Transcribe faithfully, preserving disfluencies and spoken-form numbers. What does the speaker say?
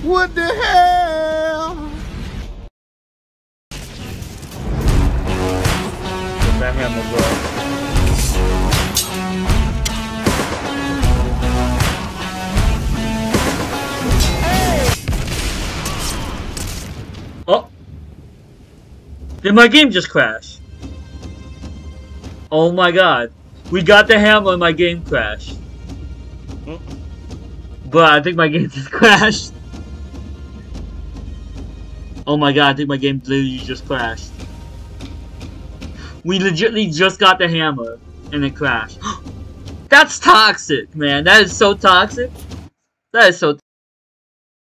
What the hell? That hammer, bro. Oh! Did my game just crash? Oh my god. We got the hammer and my game crashed. Hmm? But I think my game just crashed. Oh my god, I think my game literally just crashed. We legitimately just got the hammer and it crashed. That's toxic, man. That is so toxic. That is so